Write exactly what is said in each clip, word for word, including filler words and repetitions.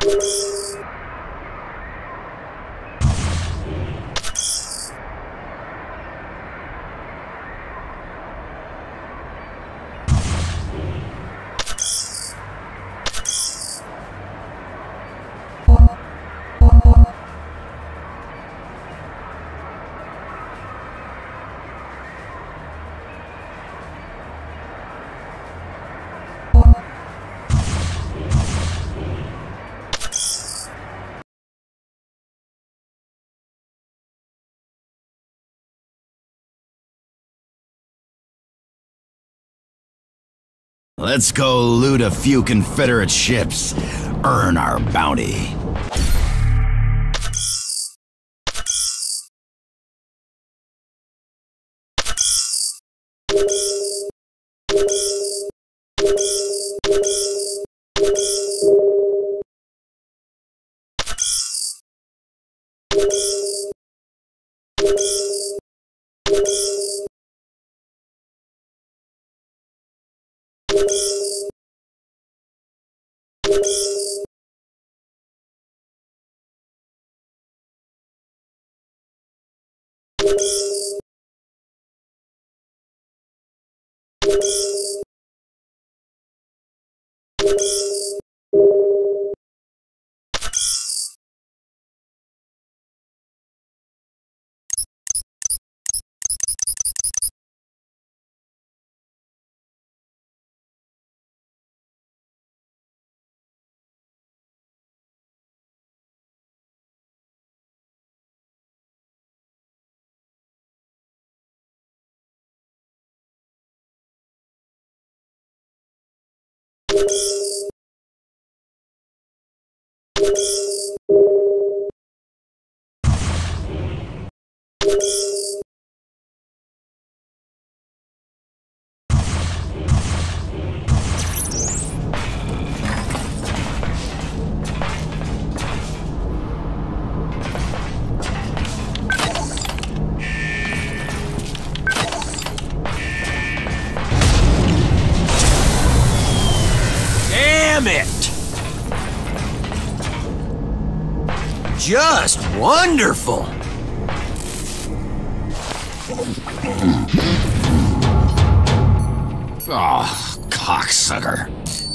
Let's go loot a few Confederate ships. Earn our bounty. Just wonderful! Oh, cocksucker.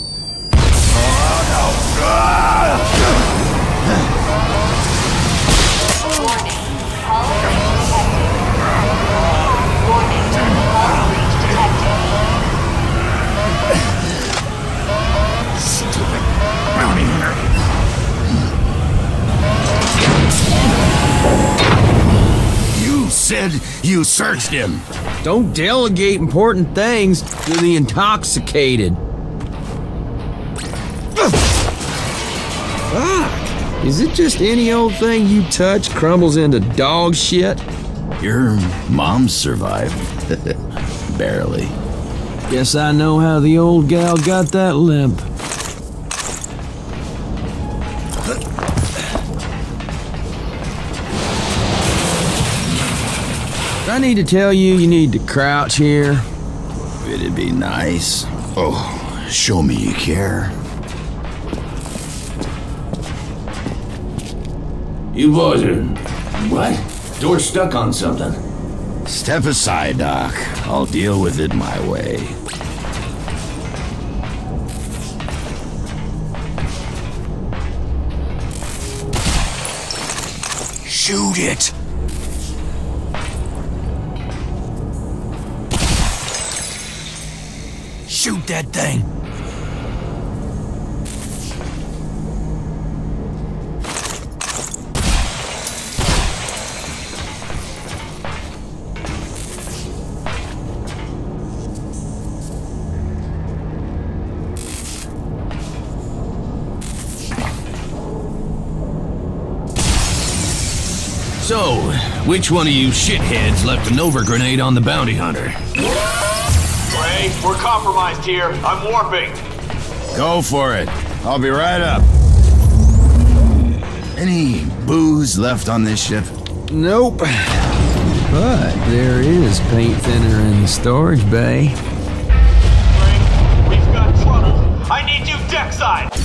Stupid bounty hunter. You said you searched him. Don't delegate important things to the intoxicated. Fuck! Is it just any old thing you touch crumbles into dog shit? Your mom survived. Barely. Guess I know how the old gal got that limp. I need to tell you, you need to crouch here. It'd be nice. Oh, show me you care. You boys are... what? Door stuck on something. Step aside, Doc. I'll deal with it my way. Shoot it! Shoot that thing! So, which one of you shitheads left a Nova grenade on the bounty hunter? Ray, we're compromised here. I'm warping. Go for it. I'll be right up. Any booze left on this ship? Nope. But there is paint thinner in the storage bay. Ray, we've got trouble. I need you deckside.